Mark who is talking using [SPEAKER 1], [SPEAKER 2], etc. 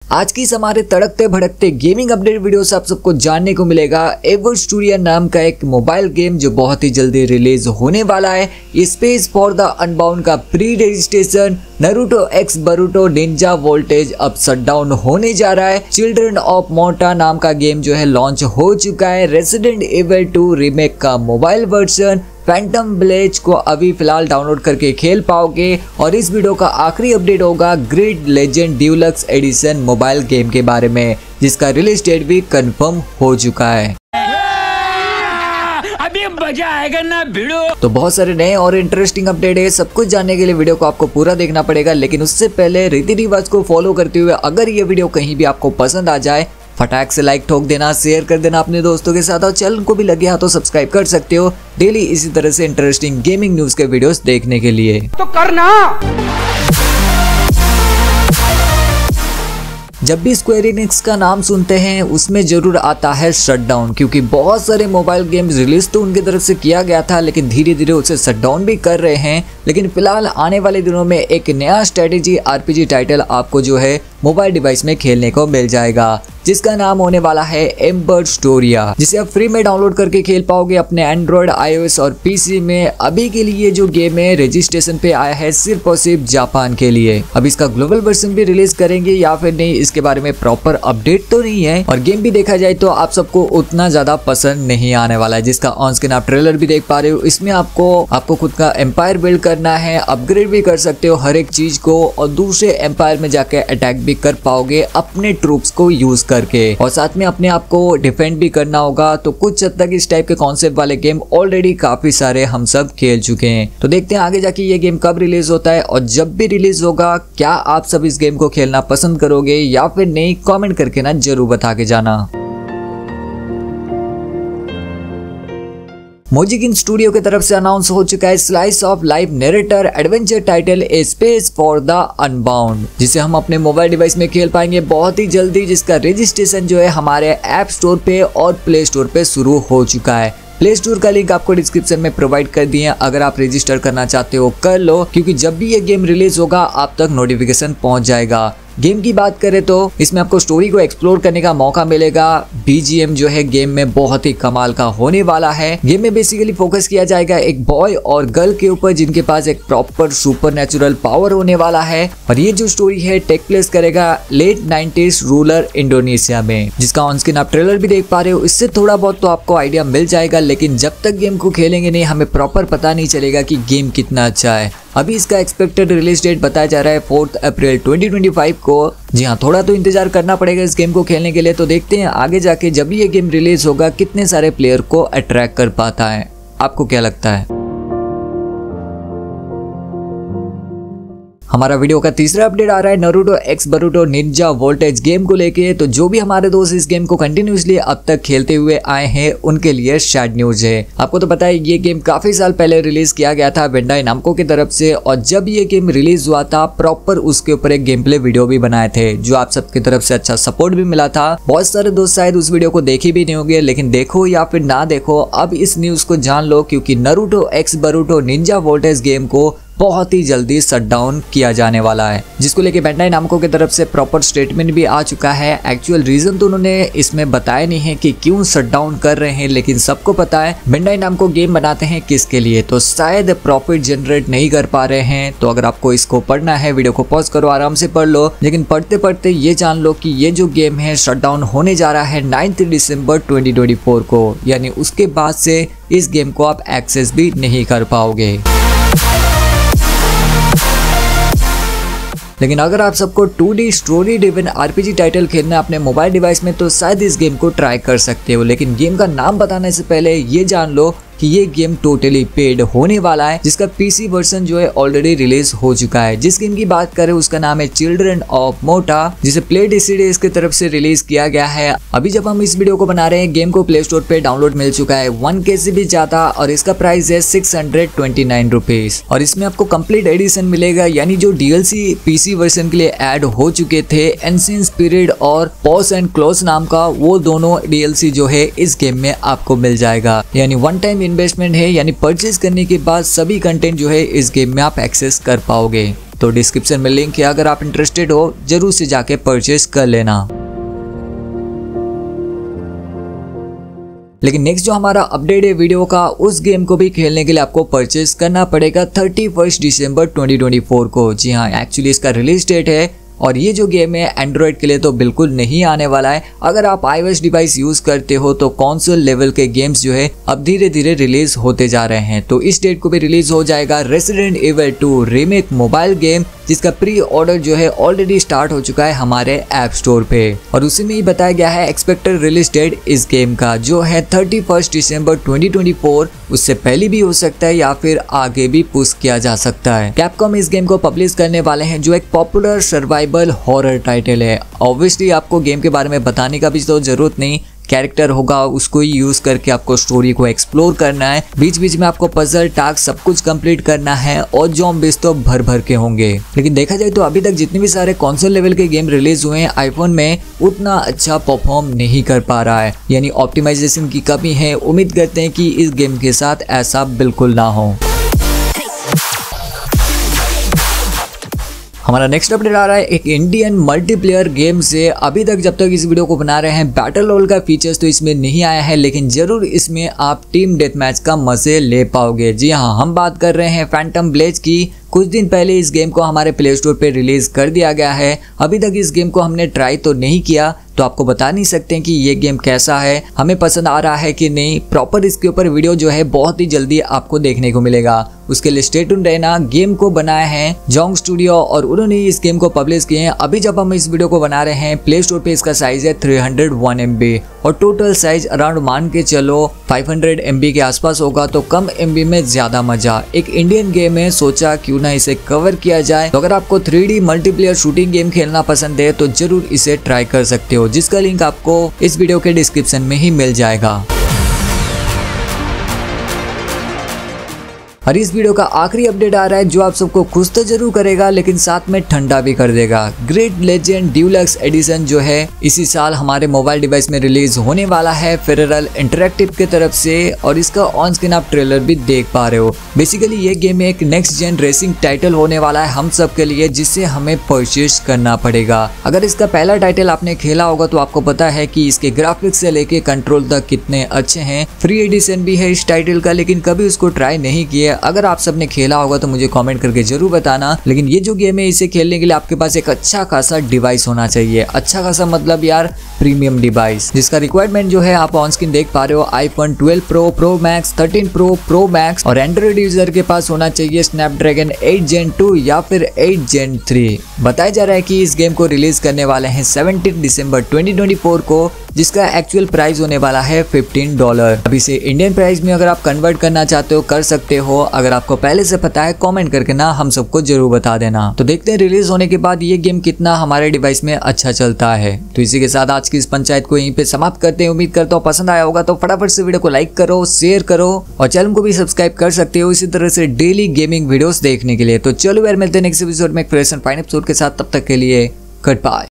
[SPEAKER 1] आज की इस हमारे तड़कते भड़कते गेमिंग अपडेट वीडियो से आप सबको जानने को मिलेगा एवरस्टूडिया नाम का एक मोबाइल गेम जो बहुत ही जल्दी रिलीज होने वाला है। स्पेस फॉर द अनबाउंड का pre registration, Naruto x Boruto ninja voltage अब शटडाउन होने जा रहा है। चिल्ड्रन ऑफ मोटा नाम का गेम जो है लॉन्च हो चुका है। रेसिडेंट एविल 2 रीमेक का मोबाइल वर्जन, फैंटम ब्लेज को अभी फिलहाल डाउनलोड करके खेल पाओगे। और इस वीडियो का आखिरी अपडेट होगा Grid Legends deluxe edition mobile game के बारे में, जिसका रिलीज डेट भी कंफर्म हो चुका है।
[SPEAKER 2] अभी मजा आएगा ना भिड़ो।
[SPEAKER 1] तो बहुत सारे नए और इंटरेस्टिंग अपडेट है। सब कुछ जानने के लिए वीडियो को आपको पूरा देखना पड़ेगा, लेकिन उससे पहले रीति रिवाज को फॉलो करते हुए अगर ये वीडियो कहीं भी आपको पसंद आ जाए फटाक से लाइक ठोक देना, शेयर कर देना अपने दोस्तों के साथ, और चैनल को भी लगे हाथ तो सब्सक्राइब कर सकते हो डेली इसी तरह से इंटरेस्टिंग गेमिंग न्यूज के वीडियोस देखने के लिए।
[SPEAKER 2] तो करना।
[SPEAKER 1] जब भी स्क्वायर एनिक्स का नाम सुनते हैं उसमें जरूर आता है शटडाउन, क्योंकि बहुत सारे मोबाइल गेम्स रिलीज तो उनकी तरफ से किया गया था लेकिन धीरे धीरे उसे शटडाउन भी कर रहे हैं। लेकिन फिलहाल आने वाले दिनों में एक नया स्ट्रेटेजी आरपीजी टाइटल आपको जो है मोबाइल डिवाइस में खेलने को मिल जाएगा, जिसका नाम होने वाला है एम्बरस्टोरिया, जिसे आप फ्री में डाउनलोड करके खेल पाओगे अपने एंड्रॉयड, आईओएस और पीसी में। अभी के लिए जो गेम है रजिस्ट्रेशन पे आया है सिर्फ और सिर्फ जापान के लिए। अब इसका ग्लोबल वर्जन भी रिलीज करेंगे या फिर नहीं, इसके बारे में प्रॉपर अपडेट तो नहीं है। और गेम भी देखा जाए तो आप सबको उतना ज्यादा पसंद नहीं आने वाला है, जिसका ऑन स्क्रीन आप ट्रेलर भी देख पा रहे हो। इसमें आपको खुद का एम्पायर बिल्ड करना है, अपग्रेड भी कर सकते हो हर एक चीज को, और दूसरे एम्पायर में जाके अटैक भी कर पाओगे अपने ट्रूप्स को यूज करके, और साथ में अपने आप को डिफेंड भी करना होगा। तो कुछ हद तक इस टाइप के कॉन्सेप्ट वाले गेम ऑलरेडी काफी सारे हम सब खेल चुके हैं। तो देखते हैं आगे जाके ये गेम कब रिलीज होता है, और जब भी रिलीज होगा क्या आप सब इस गेम को खेलना पसंद करोगे या फिर नहीं, कमेंट करके ना जरूर बता के जाना। मोजिकिन स्टूडियो की तरफ से अनाउंस हो चुका है slice of life narrator adventure title a Space for the Unbound, जिसे हम अपने मोबाइल डिवाइस में खेल पाएंगे बहुत ही जल्दी, जिसका रजिस्ट्रेशन जो है हमारे ऐप स्टोर पे और प्ले स्टोर पे शुरू हो चुका है। प्ले स्टोर का लिंक आपको डिस्क्रिप्शन में प्रोवाइड कर दिए, अगर आप रजिस्टर करना चाहते हो कर लो, क्योंकि जब भी ये गेम रिलीज होगा आप तक नोटिफिकेशन पहुंच जाएगा। गेम की बात करें तो इसमें आपको स्टोरी को एक्सप्लोर करने का मौका मिलेगा। बीजीएम जो है गेम में बहुत ही कमाल का होने वाला है। गेम में बेसिकली फोकस किया जाएगा एक बॉय और गर्ल के ऊपर, जिनके पास एक प्रॉपर सुपरनैचुरल पावर होने वाला है। और ये जो स्टोरी है टेक प्लेस करेगा लेट 90s रूरल इंडोनेशिया में, जिसका ऑन स्क्रीन आप ट्रेलर भी देख पा रहे हो। इससे थोड़ा बहुत तो आपको आइडिया मिल जाएगा, लेकिन जब तक गेम को खेलेंगे नहीं हमें प्रॉपर पता नहीं चलेगा कि गेम कितना अच्छा है। अभी इसका एक्सपेक्टेड रिलीज डेट बताया जा रहा है 4 अप्रैल 2025 को। जी हाँ, थोड़ा तो इंतजार करना पड़ेगा इस गेम को खेलने के लिए। तो देखते हैं आगे जाके जब ये गेम रिलीज होगा कितने सारे प्लेयर को अट्रैक्ट कर पाता है। आपको क्या लगता है? हमारा वीडियो का तीसरा अपडेट आ रहा है Naruto x Boruto ninja voltage game को लेके। तो जो भी हमारे दोस्त इस गेम को कंटिन्यूसली अब तक खेलते हुए आए हैं उनके लिए सैड न्यूज है। आपको तो पता है ये गेम काफी साल पहले रिलीज किया गया था बेंडाई नामको की तरफ से, और जब ये गेम रिलीज हुआ था प्रॉपर उसके ऊपर एक गेम प्ले वीडियो भी बनाए थे, जो आप सबकी तरफ से अच्छा सपोर्ट भी मिला था। बहुत सारे दोस्त शायद उस वीडियो को देखे भी नहीं होंगे, लेकिन देखो या फिर ना देखो अब इस न्यूज को जान लो, क्योंकि Naruto x Boruto ninja voltage game को बहुत ही जल्दी शटडाउन किया जाने वाला है, जिसको लेके बेंडाई नामको की तरफ से प्रॉपर स्टेटमेंट भी आ चुका है। एक्चुअल रीजन तो उन्होंने इसमें बताया नहीं है कि क्यों शटडाउन कर रहे हैं, लेकिन सबको पता है बेंडाई नामको गेम बनाते हैं किसके लिए, तो शायद प्रॉफिट जनरेट नहीं कर पा रहे हैं। तो अगर आपको इसको पढ़ना है वीडियो को पॉज करो, आराम से पढ़ लो, लेकिन पढ़ते पढ़ते ये जान लो कि ये जो गेम है शटडाउन होने जा रहा है 9 दिसंबर 2024 को, यानी उसके बाद से इस गेम को आप एक्सेस भी नहीं कर पाओगे। लेकिन अगर आप सबको 2D story driven RPG title खेलना है अपने मोबाइल डिवाइस में तो शायद इस गेम को ट्राई कर सकते हो। लेकिन गेम का नाम बताने से पहले ये जान लो कि ये गेम टोटली पेड होने वाला है, जिसका पीसी वर्जन जो है ऑलरेडी रिलीज हो चुका है। जिस गेम की बात करें उसका नाम है चिल्ड्रन ऑफ मोटा, जिसे प्ले डीसीडीएस की तरफ से रिलीज किया गया है। अभी जब हम इस वीडियो को बना रहे हैं गेम को प्ले स्टोर पे डाउनलोड मिल चुका है 1K से भी ज्यादा, और इसका प्राइस है 629 रुपीज। और इसमें आपको कंप्लीट एडिशन मिलेगा, यानी जो डीएलसी पीसी वर्जन के लिए ऐड हो चुके थे एंशिएंट स्पिरिट और पॉस एंड क्लोज नाम का, वो दोनों डीएलसी जो है इस गेम में आपको मिल जाएगा। यानी वन टाइम इन्वेस्टमेंट है, यानी परचेज करने के बाद सभी कंटेंट जो है इस गेम में आप एक्सेस कर पाओगे। तो डिस्क्रिप्शन में लिंक है, अगर आप इंटरेस्टेड हो जरूर से जाके परचेज कर लेना। लेकिन नेक्स्ट जो हमारा अपडेट है वीडियो का, उस गेम को भी खेलने के लिए आपको परचेज करना पड़ेगा 31 दिसंबर 2024 को। जी हाँ, एक्चुअली इसका रिलीज डेट है और ये जो गेम है एंड्रॉयड के लिए तो बिल्कुल नहीं आने वाला है। अगर आप iOS डिवाइस यूज करते हो तो कंसोल लेवल के गेम्स जो है अब धीरे धीरे रिलीज होते जा रहे हैं। तो इस डेट को भी रिलीज हो जाएगा Resident Evil 2 remake mobile game, जिसका प्री ऑर्डर जो है ऑलरेडी स्टार्ट हो चुका है हमारे ऐप स्टोर पे और उसी में ही बताया गया है एक्सपेक्टेड रिलीज डेट इस गेम का जो है 31 दिसंबर 2024। उससे पहले भी हो सकता है या फिर आगे भी पुश किया जा सकता है। कैपकॉम इस गेम को पब्लिश करने वाले हैं जो एक पॉपुलर सर्वाइवल हॉरर टाइटल है। ऑब्वियसली आपको गेम के बारे में बताने का भी तो जरूरत नहीं, कैरेक्टर होगा उसको ही यूज करके आपको स्टोरी को एक्सप्लोर करना है। बीच बीच में आपको पजल टास्क सब कुछ कंप्लीट करना है और ज़ॉम्बीज़ तो भर भर के होंगे। लेकिन देखा जाए तो अभी तक जितने भी सारे कंसोल लेवल के गेम रिलीज हुए हैं आईफोन में उतना अच्छा परफॉर्म नहीं कर पा रहा है, यानी ऑप्टिमाइजेशन की कमी है। उम्मीद करते हैं कि इस गेम के साथ ऐसा बिल्कुल ना हो। हमारा नेक्स्ट अपडेट आ रहा है एक इंडियन मल्टीप्लेयर गेम से। अभी तक जब तक इस वीडियो को बना रहे हैं बैटल रॉयल का फीचर्स तो इसमें नहीं आया है, लेकिन जरूर इसमें आप टीम डेथ मैच का मजे ले पाओगे। जी हाँ, हम बात कर रहे हैं फैंटम ब्लेज की। कुछ दिन पहले इस गेम को हमारे प्ले स्टोर पे रिलीज कर दिया गया है। अभी तक इस गेम को हमने ट्राई तो नहीं किया, तो आपको बता नहीं सकते कि ये गेम कैसा है, हमें पसंद आ रहा है कि नहीं। प्रॉपर इसके ऊपर वीडियो जो है बहुत ही जल्दी आपको देखने को मिलेगा, उसके लिए स्टे ट्यून्ड रहना। गेम को बनाया है जोंग स्टूडियो और उन्होंने इस गेम को पब्लिश किए हैं। अभी जब हम इस वीडियो को बना रहे हैं प्ले स्टोर पे इसका साइज है 301 MB और टोटल साइज अराउंड मान के चलो 500 MB के आसपास होगा, तो कम MB में ज्यादा मजा। एक इंडियन गेम है, सोचा क्यों ना इसे कवर किया जाए। तो अगर आपको 3D मल्टीप्लेयर शूटिंग गेम खेलना पसंद है तो जरूर इसे ट्राई कर सकते हो, जिसका लिंक आपको इस वीडियो के डिस्क्रिप्शन में ही मिल जाएगा। और इस वीडियो का आखिरी अपडेट आ रहा है जो आप सबको खुश तो जरूर करेगा लेकिन साथ में ठंडा भी कर देगा। ग्रेट लेजेंड ड्यूलक्स एडिशन जो है इसी साल हमारे मोबाइल डिवाइस में रिलीज होने वाला है फेडरल इंटरैक्टिव की तरफ से और इसका ऑन स्क्रीन आप ट्रेलर भी देख पा रहे हो। बेसिकली ये गेम एक नेक्स्ट जेन रेसिंग टाइटल होने वाला है हम सब के लिए, जिसे हमें परचेज करना पड़ेगा। अगर इसका पहला टाइटल आपने खेला होगा तो आपको पता है कि इसके ग्राफिक्स से लेके कंट्रोल तक कितने अच्छे हैं। फ्री एडिशन भी है इस टाइटल का, लेकिन कभी उसको ट्राई नहीं किया। अगर आप सबने खेला होगा तो मुझे कमेंट करके जरूर बताना। लेकिन ये जो गेम है इसे खेलने के लिए आपके पास एक अच्छा खासा डिवाइस होना चाहिए। अच्छा खासा मतलब यार प्रीमियम डिवाइस, जिसका रिक्वायरमेंट जो है आप ऑन स्क्रीन देख पा रहे हो। IPhone 12 pro, pro max, 13 pro, pro max और एंड्रॉइड यूजर के पास होना चाहिए स्नैपड्रैगन 8 Gen 2 या फिर 8 Gen 3। बताया जा रहा है कि इस गेम को रिलीज करने वाले हैं 17 दिसंबर 2024 को, जिसका एक्चुअल प्राइस होने वाला है $15। अभी से इंडियन प्राइस में अगर आप कन्वर्ट करना चाहते हो कर सकते हो। अगर आपको पहले से पता है कमेंट करके ना हम सबको जरूर बता देना। तो देखते हैं रिलीज होने के बाद ये गेम कितना हमारे डिवाइस में अच्छा चलता है। तो इसी के साथ आज की इस पंचायत को यहीं पे समाप्त करते हैं। उम्मीद करता हूँ पसंद आया होगा, तो फटाफट से वीडियो को लाइक करो, शेयर करो और चैनल को भी सब्सक्राइब कर सकते हो इसी तरह से डेली गेमिंग वीडियोस देखने के लिए। तो चलो यार मिलते हैं नेक्स्ट एपिसोड में एक फ्रेश एंड फाइन एपिसोड के साथ, तब तक के लिए गुड बाय।